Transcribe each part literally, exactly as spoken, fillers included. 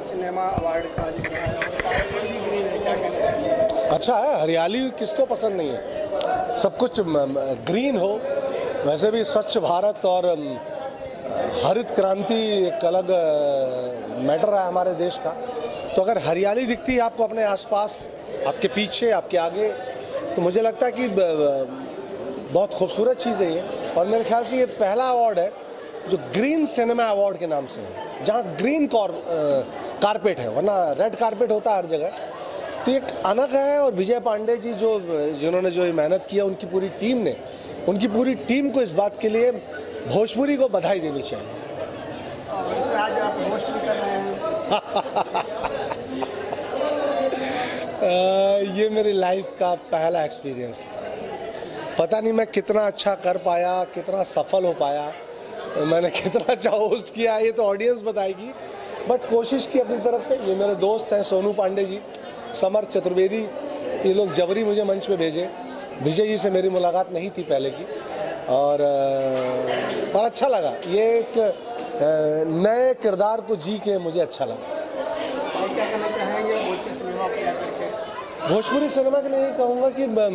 Cinema award का दिख रहा है और कारपेट भी ग्रीन है, क्या कहना चाहिए? अच्छा है, हरियाली किसको पसंद नहीं है, सब कुछ ग्रीन हो। वैसे भी स्वच्छ भारत और हरित क्रांति एक अलग मैटर है हमारे देश का। तो अगर हरियाली दिखती है आपको अपने आसपास, आपके पीछे, आपके आगे, तो मुझे लगता है कि बहुत खूबसूरत चीज़ है ये। और मेरे ख्याल से ये पहला अवार्ड है जो ग्रीन सिनेमा अवार्ड के नाम से है, जहाँ ग्रीन कारपेट है, वरना रेड कारपेट होता है हर जगह। तो एक अलग है। और विजय पांडे जी जो जिन्होंने जो मेहनत किया, उनकी पूरी टीम ने, उनकी पूरी टीम को इस बात के लिए भोजपुरी को बधाई देनी चाहिए। और इसमें आज आप होस्ट भी कर रहे हैं। आ, ये मेरी लाइफ का पहला एक्सपीरियंस था। पता नहीं मैं कितना अच्छा कर पाया, कितना सफल हो पाया, मैंने कितना अच्छा होस्ट किया, ये तो ऑडियंस बताएगी। बट कोशिश की अपनी तरफ से। ये मेरे दोस्त हैं सोनू पांडे जी, समर चतुर्वेदी, ये लोग जबरी मुझे मंच पे भेजे। विजय जी से मेरी मुलाकात नहीं थी पहले की, और पर अच्छा लगा। ये एक नए किरदार को जी के मुझे अच्छा लगा। और क्या कहना चाहेंगे भोजपुरी सिनेमा को लेकर के? भोजपुरी सिनेमा के लिए ये कहूँगा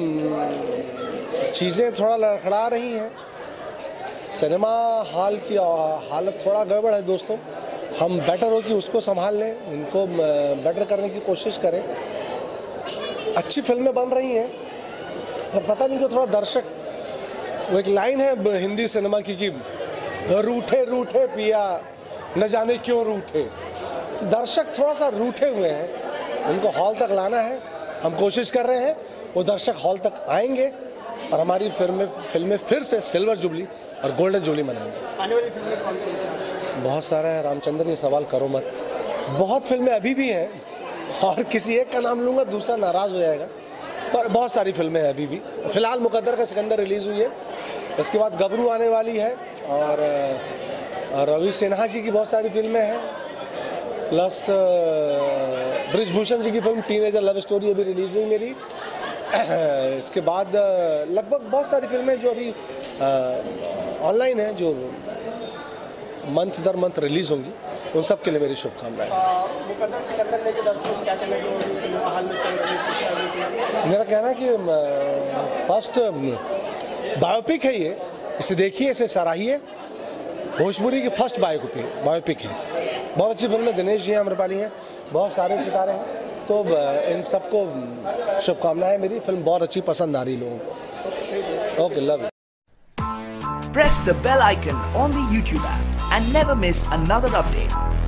कि चीज़ें थोड़ा लड़खड़ा रही हैं। सिनेमा हॉल की हालत थोड़ा गड़बड़ है दोस्तों। हम बेटर हो कि उसको संभाल लें, उनको बेटर करने की कोशिश करें। अच्छी फिल्में बन रही हैं, पर पता नहीं क्यों थोड़ा दर्शक, वो एक लाइन है हिंदी सिनेमा की कि रूठे रूठे पिया न जाने क्यों रूठे। तो दर्शक थोड़ा सा रूठे हुए हैं, उनको हॉल तक लाना है। हम कोशिश कर रहे हैं, वो दर्शक हॉल तक आएंगे और हमारी फिल्में फिल्में फिर से सिल्वर जुबली और गोल्डन जुबली मनाएंगे। आने वाली फिल्में कौन कौन सी हैं? बहुत सारा है रामचंद्र, ये सवाल करो मत। बहुत फिल्में अभी भी हैं, और किसी एक का नाम लूँगा दूसरा नाराज़ हो जाएगा, पर बहुत सारी फिल्में अभी भी। फिलहाल मुकद्दर का सिकंदर रिलीज़ हुई है, इसके बाद गबरू आने वाली है, और रवि सिन्हा जी की बहुत सारी फिल्में हैं, प्लस बृजभूषण जी की फिल्म टीनेजर लव स्टोरी अभी रिलीज़ हुई मेरी। इसके बाद लगभग बहुत सारी फिल्में जो अभी ऑनलाइन हैं, जो मंथ दर मंथ रिलीज़ होंगी, उन सब के लिए मेरी शुभकामनाएं। मुकद्दर सिकंदर ने के दर्शकों से क्या कहना जो अभी सिनेमा हॉल में चल रही है तीसरा वीक में? मेरा कहना है कि फर्स्ट बायोपिक है ये, इसे देखिए, इसे सराहिए। भोजपुरी की फर्स्ट बायोपिक बायोपिक है। बहुत अच्छी फिल्म है, दिनेश जी हैं, अम्रपाली हैं, बहुत सारे सितारे हैं। तो इन सबको शुभकामनाएं मेरी। फिल्म बहुत अच्छी पसंद आ रही लोगों को। Okay, love you. Press the bell icon on the YouTube app and never miss another update.